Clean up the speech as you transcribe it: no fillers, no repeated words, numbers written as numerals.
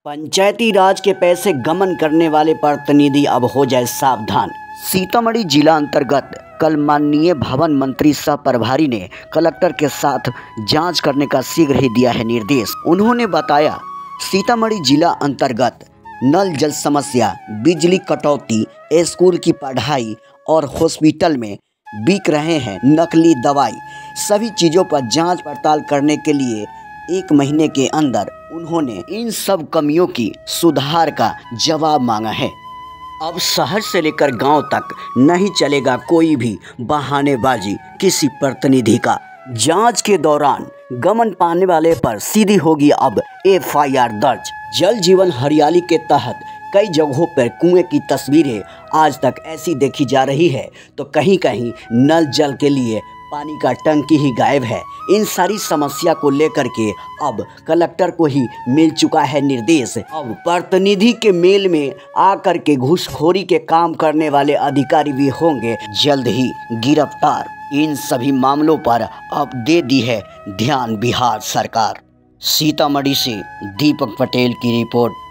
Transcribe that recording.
पंचायती राज के पैसे गमन करने वाले प्रतिनिधि अब हो जाए सावधान। सीतामढ़ी जिला अंतर्गत कल माननीय भवन मंत्री सह प्रभारी ने कलेक्टर के साथ जांच करने का शीघ्र ही दिया है निर्देश। उन्होंने बताया, सीतामढ़ी जिला अंतर्गत नल जल समस्या, बिजली कटौती, स्कूल की पढ़ाई और हॉस्पिटल में बिक रहे हैं नकली दवाई, सभी चीज़ों पर जांच पड़ताल करने के लिए 1 महीने के अंदर उन्होंने इन सब कमियों की सुधार का जवाब मांगा है। अब शहर से लेकर गांव तक नहीं चलेगा कोई भी बहानेबाजी किसी प्रतिनिधि का। जांच के दौरान गमन पाने वाले पर सीधी होगी अब FIR दर्ज। जल जीवन हरियाली के तहत कई जगहों पर कुएं की तस्वीरें आज तक ऐसी देखी जा रही है, तो कहीं कहीं नल जल के लिए पानी का टंकी ही गायब है। इन सारी समस्या को लेकर के अब कलेक्टर को ही मिल चुका है निर्देश। अब प्रतिनिधि के मेल में आकर के घूसखोरी के काम करने वाले अधिकारी भी होंगे जल्द ही गिरफ्तार। इन सभी मामलों पर अब दे दी है ध्यान बिहार सरकार। सीतामढ़ी से दीपक पटेल की रिपोर्ट।